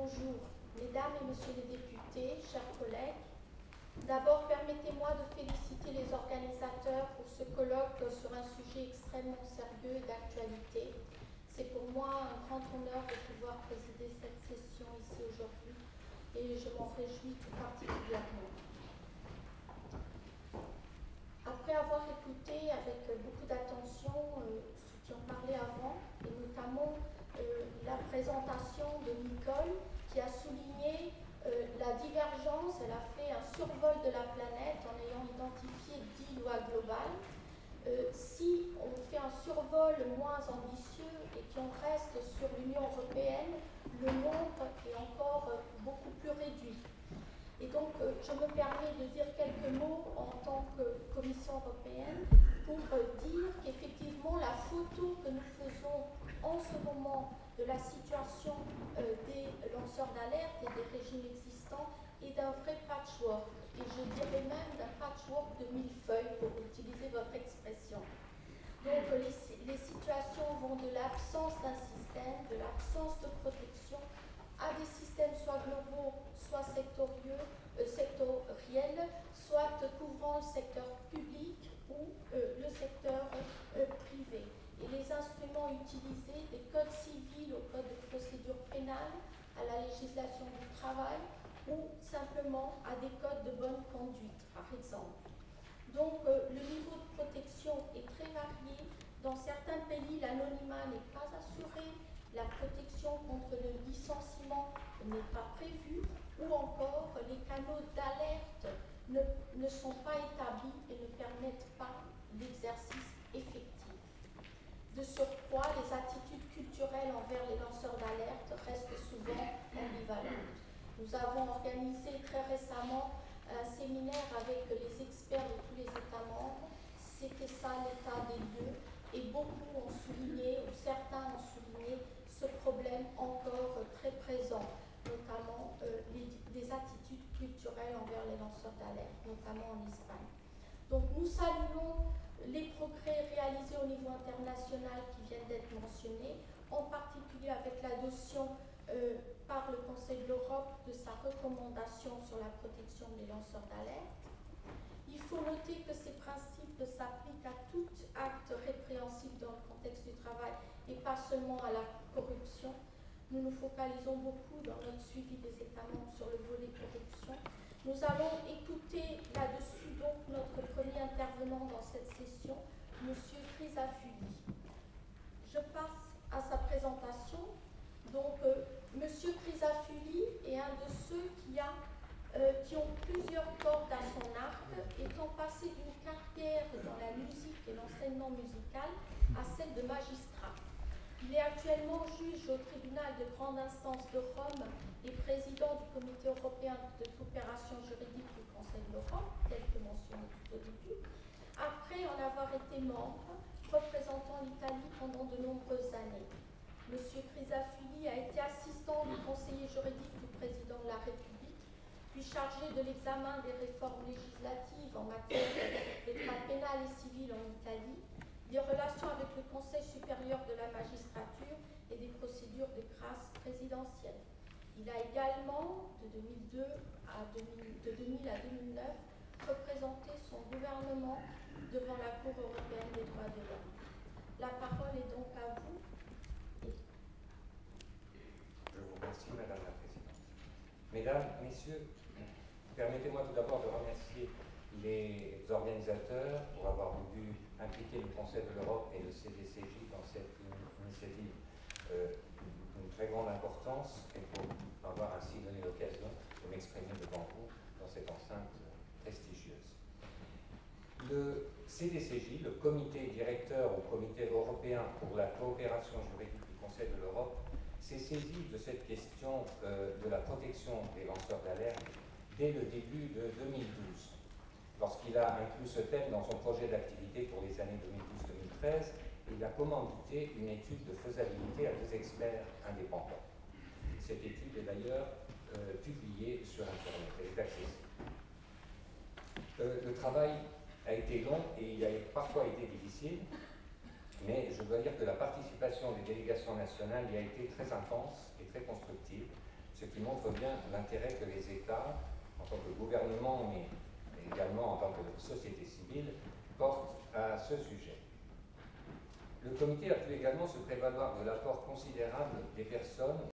Bonjour, mesdames et messieurs les députés, chers collègues. D'abord, permettez-moi de féliciter les organisateurs pour ce colloque sur un sujet extrêmement sérieux et d'actualité. C'est pour moi un grand honneur de pouvoir présider cette session ici aujourd'hui et je m'en réjouis tout particulièrement. Après avoir écouté avec beaucoup d'attention ceux qui ont parlé avant, et notamment la présentation de Nicole, qui a souligné la divergence, elle a fait un survol de la planète en ayant identifié 10 lois globales. Si on fait un survol moins ambitieux et qu'on reste sur l'Union européenne, le nombre est encore beaucoup plus réduit. Et donc, je me permets de dire quelques mots en tant que Commission européenne pour dire qu'effectivement, la photo que nous faisons en ce moment de la situation des lanceurs d'alerte et des régimes existants est d'un vrai patchwork. Et je dirais même d'un patchwork de millefeuilles, pour utiliser votre expression. Donc, les situations vont de l'absence d'un système, de l'absence de protection, à des systèmes soit globaux, soit sectoriels, soit couvrant le secteur public ou le secteur privé. Et les instruments utilisés, des codes civils au code de procédure pénale, à la législation du travail, ou simplement à des codes de bonne conduite, par exemple. Donc, le niveau de protection est très varié. Dans certains pays, l'anonymat n'est pas assuré, la protection contre le licenciement n'est pas prévue, ou encore les canaux d'alerte ne sont pas établis et ne permettent pas l'exercice effectif. De surcroît, les attitudes culturelles envers les lanceurs d'alerte restent souvent ambivalentes. Nous avons organisé très récemment un séminaire avec les experts de tous les États membres. C'était ça l'état des lieux, et beaucoup ont souligné, ou certains ont souligné, ce problème encore très présent, notamment des attitudes culturelles envers les lanceurs d'alerte, notamment en Espagne. Donc nous saluons les progrès réalisés au niveau international qui viennent d'être mentionnés, en particulier avec l'adoption par le Conseil de l'Europe de sa recommandation sur la protection des lanceurs d'alerte. Il faut noter que ces principes s'appliquent à tout acte répréhensible dans le contexte du travail et pas seulement à la corruption. Nous nous focalisons beaucoup dans notre suivi des États membres sur le volet corruption. Nous allons écouter là-dessus donc notre premier intervenant dans cette session, M. Crisafulli. Je passe à sa présentation. Donc, M. Crisafulli est un de ceux qui ont plusieurs cordes à son arc, étant passé d'une carrière dans la musique et l'enseignement musical à celle de magistrat. Il est actuellement juge au tribunal de grande instance de Rome et président du comité européen de coopération juridique du Conseil de l'Europe, tel que mentionné tout au début, après en avoir été membre, représentant l'Italie pendant de nombreuses années. M. Crisafulli a été assistant du conseiller juridique du président de la République, puis chargé de l'examen des réformes législatives en matière de droit pénal et civil en Italie, des relations avec le Conseil supérieur de la magistrature et des procédures de grâce présidentielle. Il a également, de 2000 à 2009, représenté son gouvernement devant la Cour européenne des droits de l'homme. La parole est donc à vous. Je vous remercie, Madame la Présidente. Mesdames, Messieurs, permettez-moi tout d'abord de remercier les organisateurs pour avoir voulu impliquer le Conseil de l'Europe et le CDCJ dans cette initiative d'une très grande importance et pour m'avoir ainsi donné l'occasion de m'exprimer devant vous dans cette enceinte prestigieuse. Le CDCJ, le comité directeur ou comité européen pour la coopération juridique du Conseil de l'Europe, s'est saisi de cette question de la protection des lanceurs d'alerte dès le début de 2012, lorsqu'il a inclus ce thème dans son projet d'activité pour les années 2012-2013. Il a commandité une étude de faisabilité à 2 experts indépendants. Cette étude est d'ailleurs publiée sur Internet, elle est accessible. Le travail a été long et il a parfois été difficile, mais je dois dire que la participation des délégations nationales y a été très intense et très constructive. ce qui montre bien l'intérêt que les États, en tant que gouvernement, mais également en tant que société civile, portent à ce sujet. Le comité a pu également se prévaloir de l'apport considérable des personnes